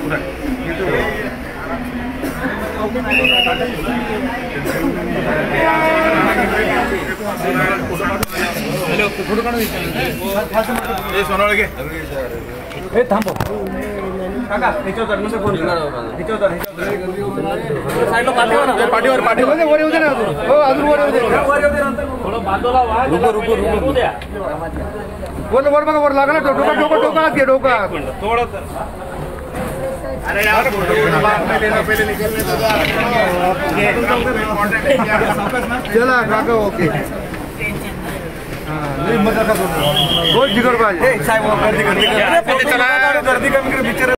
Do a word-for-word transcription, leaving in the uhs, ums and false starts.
hello photo काढून हे सोनावळे घे हे थांबव काका ह्याच्यावर तर नंतर फोन ह्याच्यावर तर साईडला पाठीवर ना पाठीवर पाठीवर वर येऊ दे ना अजून हो अजून वर येऊ दे वर येऊ दे नंतर थोडं बाजूला वा रुको रुको रुको द्या वर वर बघा वर लागला ना डोका डोका डोका घे डोका थोडं अरे यार पहले निकलने चला काका ओके हां मजा का बहुत जिगर बाज साहेब गर्दी गर्दी गर्दी कमी कर बिचारे